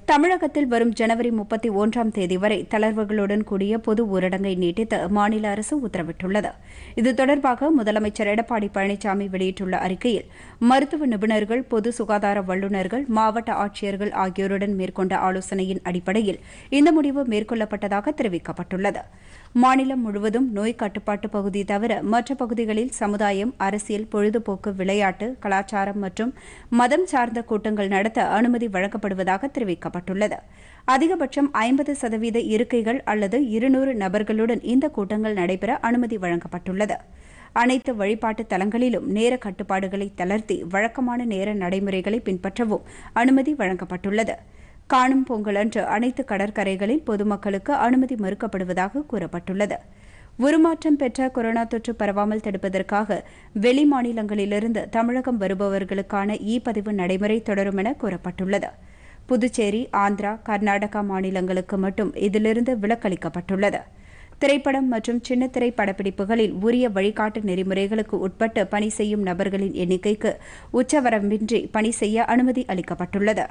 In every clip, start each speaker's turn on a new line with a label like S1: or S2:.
S1: தமிழகத்தில் வரும் ஜனவரி 31ஆம் தேதி வரை தளர்வுகளுடன் கூடிய பொது ஊரடங்கை நீட்டித்து மாநில அரசு உத்தரவிட்டுள்ளது. இது தொடர்பாக முதலமைச்சர் எடப்பாடி பழனிசாமி வெளியிட்டுள்ள அறிக்கையில், மருத்துவ நிபுணர்கள், பொது சுகாதார வல்லுநர்கள், மாவட்ட ஆட்சியர்கள் ஆகியோருடன் மேற்கொண்ட ஆலோசனையின் அடிப்படையில் இந்த முடிவு மேற்கொள்ளப்பட்டதாக தெரிவிக்கப்பட்டுள்ளது. மாநிலம் முழுவதும் நோய் கட்டுப்பாட்டு பகுதி தவிர மற்ற பகுதிகளில் சமுதாயம், அரசியல், பொழுதுபோக்கு, விளையாட்டு, கலாச்சாரம் மற்றும் மதம் சார்ந்த கூட்டங்கள் நடத்த அனுமதி வழங்கப்படுவதாக தெரிவிக்கப்பட்டுள்ளது. அதிகபட்சம் 50% இருக்கைகள் அல்லது 200 நபர்களுடன் இந்த கூட்டங்கள் நடைபெற அனுமதி வழங்கப்பட்டுள்ளது. அனைத்து வழிபாட்டு தலங்களிலும் நேர கட்டுப்பாடுகளை தளர்த்தி வழக்கமான நேர நடைமுறைகளை பின்பற்றவும் அனுமதி வழங்கப்பட்டுள்ளது. காணும் பொங்கல் அன்று அனைத்து கடற்கரைகளில் பொதுமக்களுக்கு அனுமதி மறுக்கப்படுவதாக கூறப்பட்டுள்ளது. உருமாற்றம் பெற்ற கொரோனா தொற்று பரவாமல் தடுப்பதற்காக வெளி மாநிலங்களிலிருந்து தமிழகம் வருபவர்களுக்கான பதிவு நடைமுறை தொடரும் என கூறப்பட்டுள்ளது. புதுச்சேரி, ஆந்திரா, கர்நாடகா மாநிலங்களுக்கு மட்டும் இதிலிருந்து விலக்களிக்கப்பட்டுள்ளது. திரைப்படம் மற்றும் சின்னத்திரை படப்பிடிப்புகளில் உரிய வழிகாட்டு நெறிமுறைகளுக்கு உட்பட்டு பணி செய்யும் நபர்களின் எண்ணிக்கைக்கு உச்சவரம்பின்றி பணி செய்ய அனுமதி அளிக்கப்பட்டுள்ளது.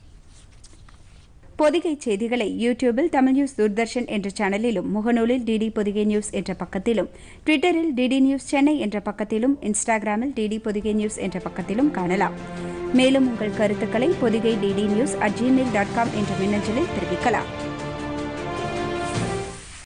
S1: பொதிகை செய்திகளை யூடியூபில் தமிழ்நியூஸ் தூர்தர்ஷன் என்ற சேனலிலும், முகநூலில் டிடி பொதிகை நியூஸ் என்ற பக்கத்திலும், ட்விட்டரில் டிடி நியூஸ் சென்னை என்ற பக்கத்திலும், இன்ஸ்டாகிராமில் டிடி பொதிகை நியூஸ் என்ற பக்கத்திலும் காணலாம். மேலும் உங்கள் கருத்துக்களை பொதிகை DD News@gmail.com என்ற மின்னஞ்சலில் தெரிவிக்கலாம்.